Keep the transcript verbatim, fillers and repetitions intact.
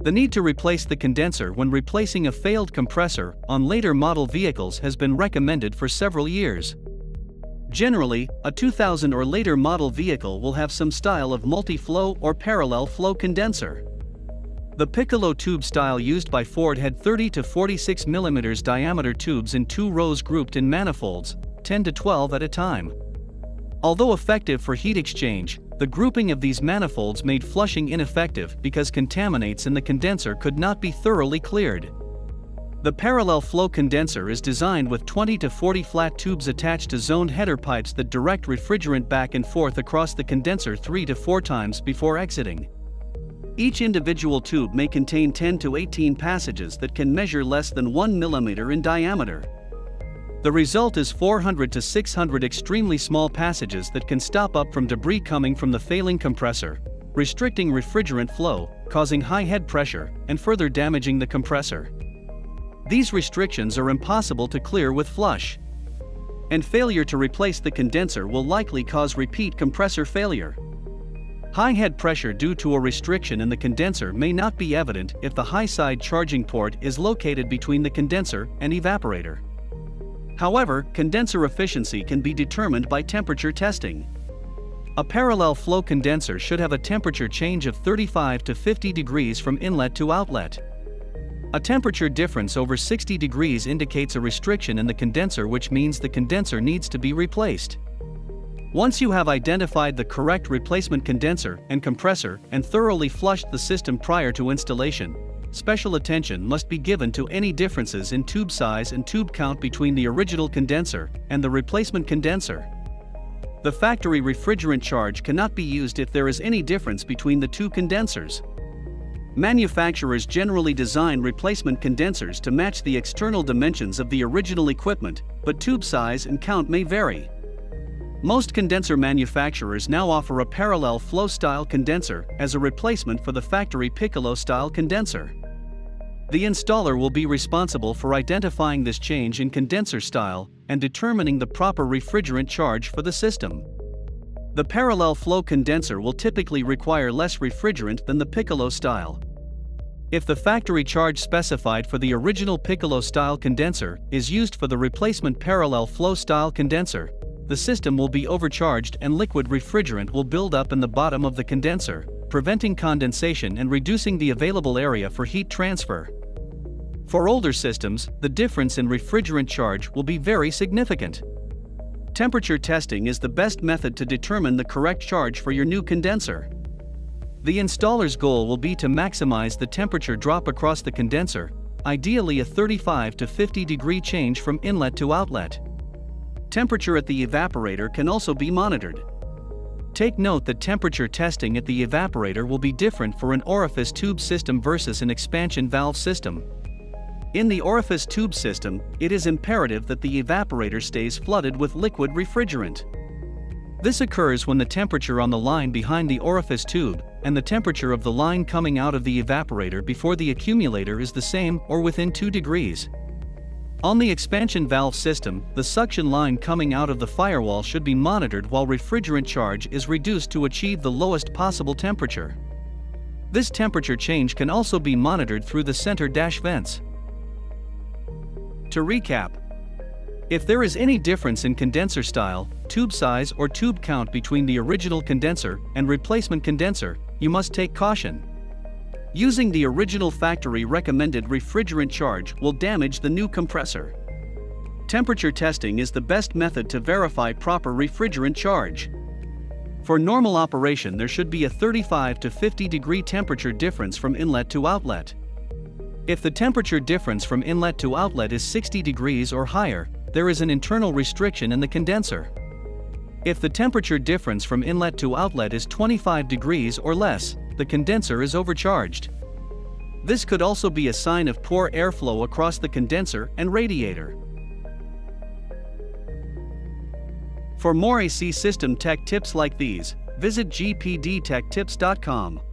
The need to replace the condenser when replacing a failed compressor on later model vehicles has been recommended for several years. Generally, a two thousand or later model vehicle will have some style of multi-flow or parallel flow condenser. The Piccolo tube style used by Ford had thirty to forty-six millimeter diameter tubes in two rows grouped in manifolds, ten to twelve at a time. Although effective for heat exchange, the grouping of these manifolds made flushing ineffective because contaminants in the condenser could not be thoroughly cleared. The parallel flow condenser is designed with twenty to forty flat tubes attached to zoned header pipes that direct refrigerant back and forth across the condenser three to four times before exiting. Each individual tube may contain ten to eighteen passages that can measure less than one millimeter in diameter. The result is four hundred to six hundred extremely small passages that can stop up from debris coming from the failing compressor, restricting refrigerant flow, causing high head pressure, and further damaging the compressor. These restrictions are impossible to clear with flush. And failure to replace the condenser will likely cause repeat compressor failure. High head pressure due to a restriction in the condenser may not be evident if the high-side charging port is located between the condenser and evaporator. However, condenser efficiency can be determined by temperature testing. A parallel flow condenser should have a temperature change of thirty-five to fifty degrees from inlet to outlet. A temperature difference over sixty degrees indicates a restriction in the condenser, which means the condenser needs to be replaced. Once you have identified the correct replacement condenser and compressor and thoroughly flushed the system prior to installation, special attention must be given to any differences in tube size and tube count between the original condenser and the replacement condenser. The factory refrigerant charge cannot be used if there is any difference between the two condensers. Manufacturers generally design replacement condensers to match the external dimensions of the original equipment, but tube size and count may vary. Most condenser manufacturers now offer a parallel flow style condenser as a replacement for the factory Piccolo style condenser. The installer will be responsible for identifying this change in condenser style and determining the proper refrigerant charge for the system. The parallel flow condenser will typically require less refrigerant than the Piccolo style. If the factory charge specified for the original Piccolo style condenser is used for the replacement parallel flow style condenser, the system will be overcharged and liquid refrigerant will build up in the bottom of the condenser, preventing condensation and reducing the available area for heat transfer. For older systems, the difference in refrigerant charge will be very significant. Temperature testing is the best method to determine the correct charge for your new condenser. The installer's goal will be to maximize the temperature drop across the condenser, ideally a thirty-five to fifty degree change from inlet to outlet. Temperature at the evaporator can also be monitored. Take note that temperature testing at the evaporator will be different for an orifice tube system versus an expansion valve system. In the orifice tube system, it is imperative that the evaporator stays flooded with liquid refrigerant. This occurs when the temperature on the line behind the orifice tube and the temperature of the line coming out of the evaporator before the accumulator is the same or within two degrees. On the expansion valve system, the suction line coming out of the firewall should be monitored while refrigerant charge is reduced to achieve the lowest possible temperature. This temperature change can also be monitored through the center dash vents. To recap, if there is any difference in condenser style, tube size or tube count between the original condenser and replacement condenser, you must take caution. Using the original factory recommended refrigerant charge will damage the new compressor. Temperature testing is the best method to verify proper refrigerant charge. For normal operation, there should be a thirty-five to fifty degree temperature difference from inlet to outlet. If the temperature difference from inlet to outlet is sixty degrees or higher, there is an internal restriction in the condenser. If the temperature difference from inlet to outlet is twenty-five degrees or less, the condenser is overcharged. This could also be a sign of poor airflow across the condenser and radiator. For more A C system tech tips like these, visit G P D tech tips dot com.